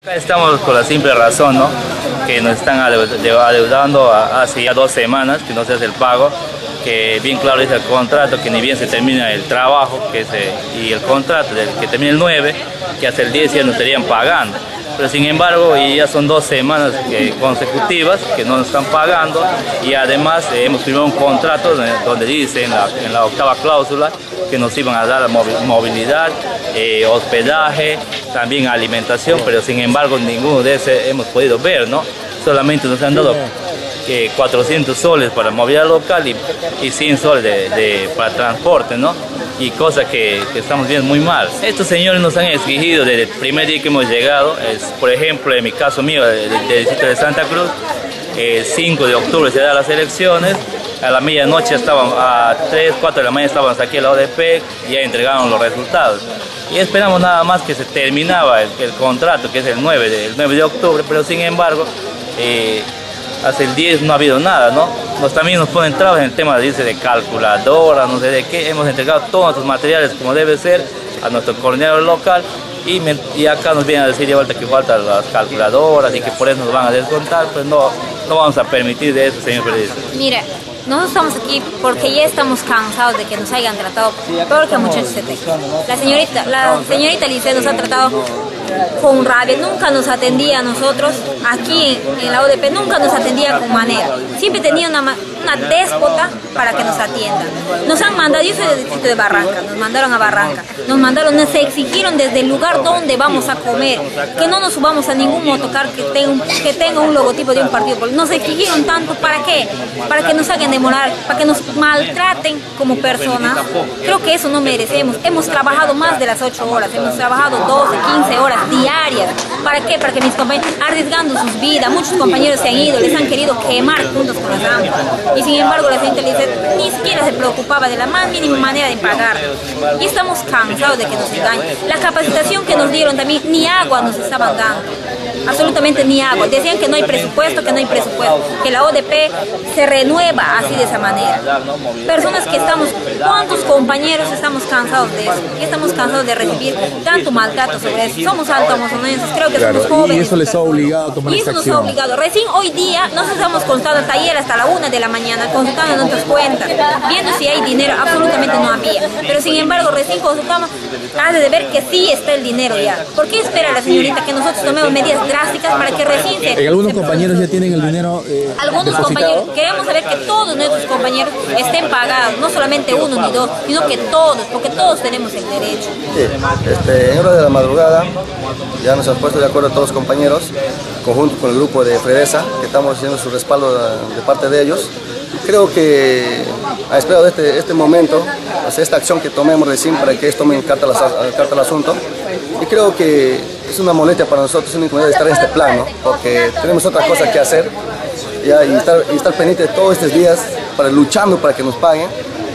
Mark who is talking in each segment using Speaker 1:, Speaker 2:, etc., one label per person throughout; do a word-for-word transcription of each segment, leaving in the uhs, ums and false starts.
Speaker 1: Estamos con la simple razón, ¿no?, que nos están adeudando hace ya dos semanas que no se hace el pago, que bien claro dice el contrato que ni bien se termina el trabajo que se, y el contrato del que termina el nueve, que hasta el diez ya nos estarían pagando. Pero sin embargo, y ya son dos semanas que, consecutivas que no nos están pagando, y además eh, hemos firmado un contrato donde, donde dice en la, en la octava cláusula que nos iban a dar movilidad, eh, hospedaje, también alimentación, pero sin embargo ninguno de esos hemos podido ver, ¿no? Solamente nos han dado eh, cuatrocientos soles para movilidad local y, y cien soles de, de, para transporte, ¿no? Y cosas que, que estamos viendo muy mal. Estos señores nos han exigido desde el primer día que hemos llegado, es, por ejemplo, en mi caso mío, del de, distrito de Santa Cruz, el cinco de octubre se dan las elecciones, a la medianoche estaban, a tres, cuatro de la mañana estábamos aquí en la O D P y ya entregaron los resultados. Y esperamos nada más que se terminaba el, el contrato, que es el nueve de, el nueve de octubre, pero sin embargo, eh, hasta el diez no ha habido nada, ¿no? Nos, también nos ponen trabas en el tema dice, de calculadora, no sé de qué. Hemos entregado todos nuestros materiales como debe ser a nuestro coordinador local y, me, y acá nos vienen a decir de vuelta que faltan las calculadoras y que por eso nos van a descontar. Pues no, no vamos a permitir de eso, señor periodista.
Speaker 2: Mire, nosotros estamos aquí porque ya estamos cansados de que nos hayan tratado peor que a muchachos C T. La señorita, la señorita Lice nos ha tratado con rabia, nunca nos atendía a nosotros aquí en la O D P, nunca nos atendía con manera, siempre tenía una, una déspota para que nos atiendan. Nos han mandado, yo soy del distrito de Barranca, nos mandaron a Barranca, nos mandaron, nos exigieron desde el lugar donde vamos a comer, que no nos subamos a ningún motocar que tenga, que tenga un logotipo de un partido político. Nos exigieron tanto, ¿para qué? Para que nos hagan demorar, para que nos maltraten como personas. Creo que eso no merecemos. Hemos trabajado más de las ocho horas, hemos trabajado doce, quince horas diarias. ¿Para qué? Para que mis compañeros, arriesgando sus vidas, muchos compañeros se han ido, les han querido quemar juntos con las lámparas. Y sin embargo la gente dice, ni siquiera se preocupaba de la más mínima manera de pagar. Y estamos cansados de que nos engañen. La capacitación que nos dieron también, ni agua nos estaban dando. Absolutamente ni agua. Decían que no hay presupuesto, que no hay presupuesto, que la O D P se renueva así de esa manera. Personas que estamos, ¿cuántos compañeros estamos cansados de eso? Y estamos cansados de recibir tanto maltrato sobre eso. Somos altoamazonenses, creo que claro, somos jóvenes.
Speaker 3: Y eso les ha obligado a tomar
Speaker 2: Y eso
Speaker 3: esta
Speaker 2: nos ha obligado. Recién hoy día nos estamos consultando el taller hasta la una de la mañana, consultando nuestras cuentas, viendo si hay dinero. Absolutamente no había. Pero sin embargo, recién consultamos, hace de ver que sí está el dinero ya. ¿Por qué espera la señorita que nosotros tomemos medidas drásticas para que recién se...
Speaker 3: ¿En algunos compañeros ya tienen el dinero eh,
Speaker 2: Algunos
Speaker 3: depositado?
Speaker 2: compañeros, queremos saber que todos nuestros compañeros estén pagados, no solamente uno ni dos, sino que todos, porque todos tenemos el derecho.
Speaker 4: Sí, este, en hora de la madrugada ya nos hemos puesto de acuerdo todos los compañeros, conjunto con el grupo de Fredesa, que estamos haciendo su respaldo de, de parte de ellos. Creo que ha esperado este, este momento, o sea, esta acción que tomemos recién para que ellos tomen carta, carta al asunto, y creo que es una molestia para nosotros, una incomodidad de estar en este plano, porque tenemos otras cosas que hacer ya, y, estar, y estar pendientes de todos estos días para, luchando para que nos paguen,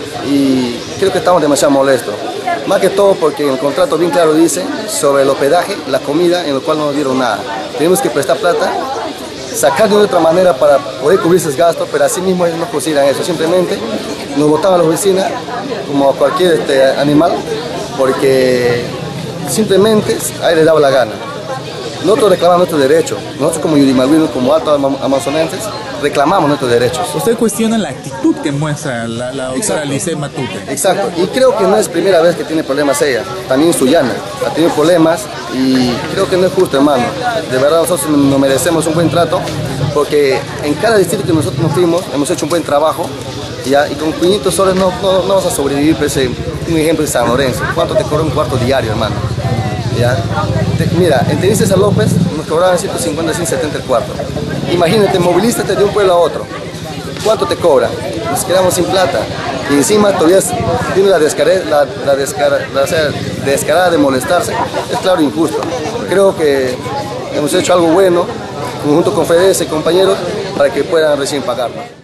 Speaker 4: y creo que estamos demasiado molestos. Más que todo porque el contrato bien claro dice sobre el hospedaje, la comida, en lo cual no nos dieron nada. Tenemos que prestar plata, sacar de otra manera para poder cubrir esos gastos, pero así mismo ellos no consideran eso. Simplemente nos botaban a la oficina como a cualquier este, animal, porque simplemente a él les daba la gana. Nosotros reclamamos nuestros derechos. Nosotros como yurimaguinos, como altos amazonenses, reclamamos nuestros derechos.
Speaker 3: Usted cuestiona la actitud que muestra la, la doctora Lice Matute.
Speaker 4: Exacto, y creo que no es primera vez que tiene problemas ella, también Sullana ha tenido problemas y creo que no es justo, hermano. De verdad nosotros nos merecemos un buen trato, porque en cada distrito que nosotros nos fuimos hemos hecho un buen trabajo, ¿ya? Y con quinientos soles no, no, no vas a sobrevivir. Pues, un ejemplo de San Lorenzo, ¿cuánto te cobra un cuarto diario, hermano? ¿Ya? Te, mira, en Tenis César López nos cobraban ciento cincuenta, ciento setenta el cuarto. Imagínate, movilízate de un pueblo a otro. ¿Cuánto te cobra? Nos quedamos sin plata. Y encima todavía tiene la, descarada, la, la, descara, la o sea, descarada de molestarse. Es claro injusto. Creo que hemos hecho algo bueno, junto con Fedesa y compañeros, para que puedan recién pagarnos.